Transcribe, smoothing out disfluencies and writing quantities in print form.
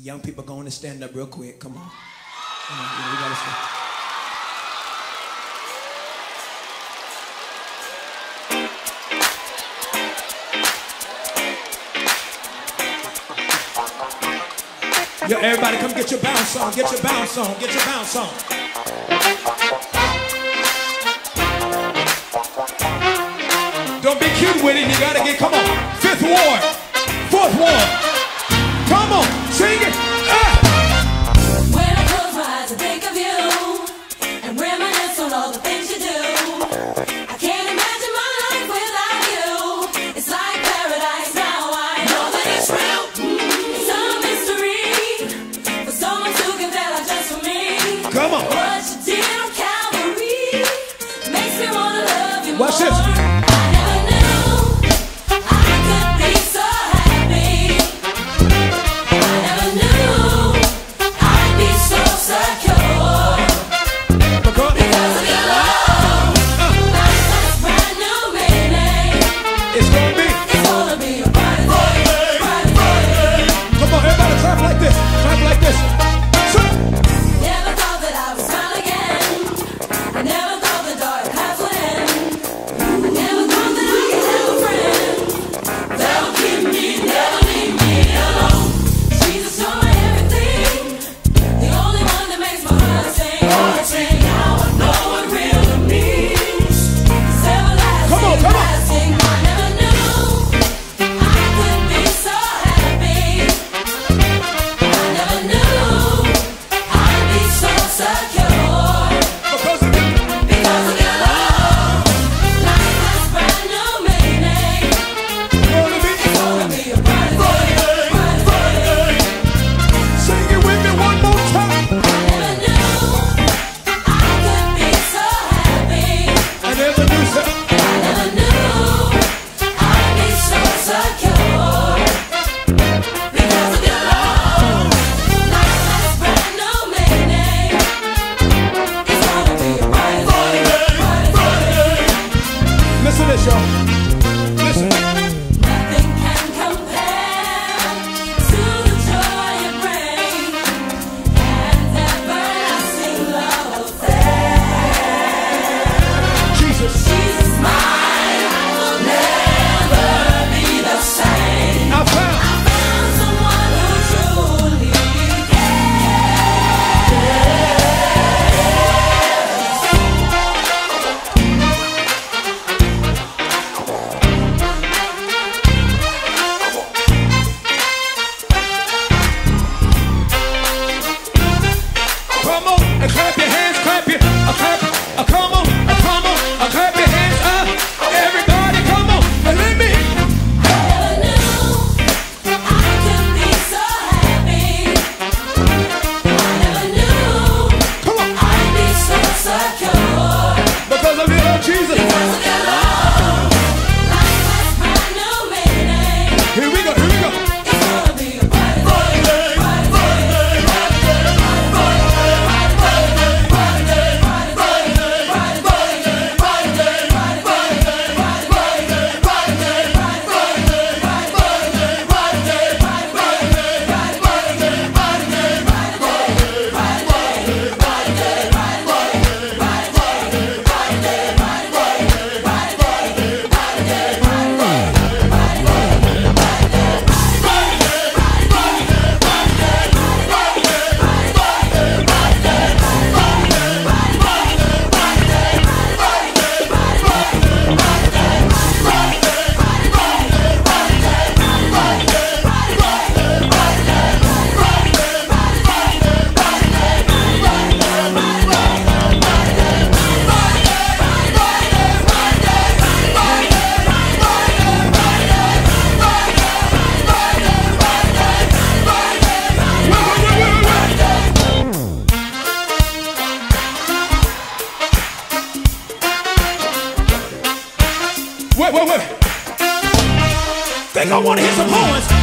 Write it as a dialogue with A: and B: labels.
A: young people going to stand up real quick. Come on. Come on, we gotta stand. Yo, everybody come get your bounce on, get your bounce on, get your bounce on. Don't be cute with it, you gotta get, come on. 5th ward, 4th ward. Come on, sing it.
B: When I close my eyes, I think of you and reminisce on all the things you do. I can't imagine my life without you. It's like paradise now, I know that it's real. It's a mystery for someone to give their life just for me.
A: Come on.
B: What you did on Calvary makes me wanna love you more.
A: Watch this. Wait. Think I want to hear some horns.